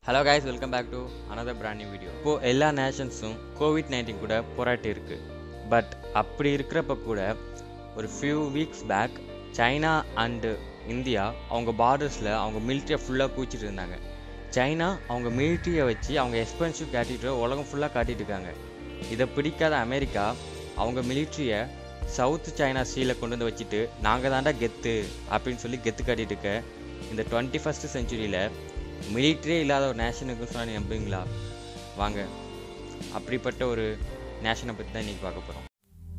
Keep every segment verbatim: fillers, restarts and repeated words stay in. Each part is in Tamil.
Hello guys, welcome back to another brand new video. இப்போது எல்லா நேஷன்ஸும் கோவிட் நைன்டீன் கூட போராட்டி இருக்குது. பட் அப்படி இருக்கிறப்ப கூட ஒரு few weeks back China and India அவங்க பார்டர்ஸில் அவங்க மிலிட்ரியை ஃபுல்லாக பூச்சிட்டு இருந்தாங்க. சைனா அவங்க மிலிட்ரியை வச்சு அவங்க எக்ஸ்பென்சிவ் காட்டிட்டு உலகம் ஃபுல்லாக காட்டிட்டு இருக்காங்க. இதை பிடிக்காத அமெரிக்கா அவங்க மிலிட்ரியை சவுத் சைனா சீல கொண்டு வந்து வச்சுட்டு நாங்கள் தாண்டா கெத்து அப்படின்னு சொல்லி கெத்து காட்டிட்டு இருக்க இந்த டுவெண்ட்டி ஃபஸ்ட்டு செஞ்சுரியில் மிலிட்ரியே இல்லாத ஒரு நேஷனுக்கு சொன்னால் நம்புவீங்களா? வாங்க, அப்படிப்பட்ட ஒரு நேஷனை பற்றி தான் இன்றைக்கி பார்க்க போகிறோம்.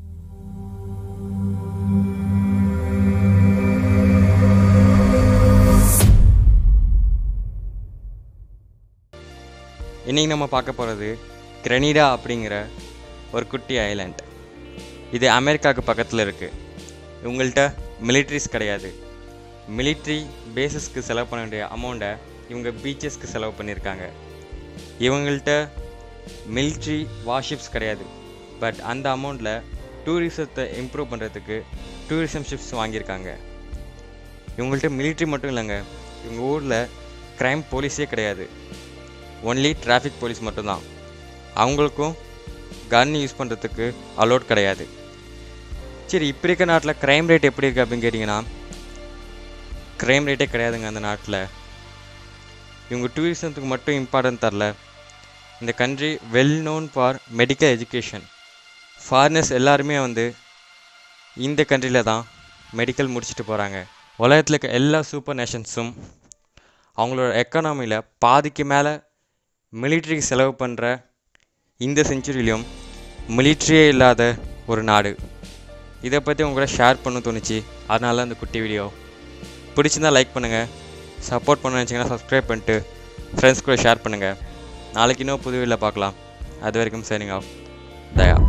இன்றைக்கி நம்ம பார்க்க போகிறது கிரெனிடா அப்படிங்கிற ஒரு குட்டி ஐலாண்ட். இது அமெரிக்காவுக்கு பக்கத்தில் இருக்குது. இவங்கள்ட்ட மிலிட்ரிஸ் கிடையாது. மிலிட்ரி பேஸஸ்க்கு செலவு பண்ண வேண்டிய அமௌண்ட்டை இவங்க பீச்சஸ்க்கு செலவு பண்ணியிருக்காங்க. இவங்கள்ட்ட மிலிட்ரி வார்ஷிப்ஸ் கிடையாது. பட் அந்த அமௌண்ட்டில் டூரிசத்தை இம்ப்ரூவ் பண்ணுறதுக்கு டூரிசம் ஷிப்ஸ் வாங்கியிருக்காங்க. இவங்கள்ட்ட மிலிட்ரி மட்டும் இல்லைங்க, இவங்க ஊரில் க்ரைம் போலீஸே கிடையாது. ஒன்லி டிராஃபிக் போலீஸ் மட்டும்தான். அவங்களுக்கும் கன் யூஸ் பண்ணுறதுக்கு அலோட் கிடையாது. சரி, இப்போ இருக்க நாட்டில் க்ரைம் ரேட் எப்படி இருக்குது அப்படின்னு கேட்டிங்கன்னா, க்ரைம் ரேட்டே கிடையாதுங்க அந்த நாட்டில். இவங்க டூரிசத்துக்கு மட்டும் இம்பார்ட்டன்ட் தரல. இந்த country well known for medical education. Foreigners எல்லாருமே வந்து இந்த கண்ட்ரியில் தான் மெடிக்கல் முடிச்சுட்டு போகிறாங்க. உலகத்தில் இருக்க எல்லா சூப்பர் நேஷன்ஸும் அவங்களோட எக்கானமியில் பாதிக்கு மேலே மிலிட்ரிக்கு செலவு பண்ணுற இந்த செஞ்சுரியிலையும் மிலிட்ரியே இல்லாத ஒரு நாடு. இதை பற்றி உங்க கூட ஷேர் பண்ண தோணுச்சு. அதனால அந்த குட்டி வீடியோ பிடிச்சிருந்தால் லைக் பண்ணுங்கள். சப்போர்ட் பண்ண நினச்சிங்கன்னா சப்ஸ்கிரைப் பண்ணிட்டு ஃப்ரெண்ட்ஸ் கூட ஷேர் பண்ணுங்கள். நாளைக்கு இன்னும் புது வீடியோவில் பார்க்கலாம். அது வரைக்கும் சைனிங் ஆஃப், தயா.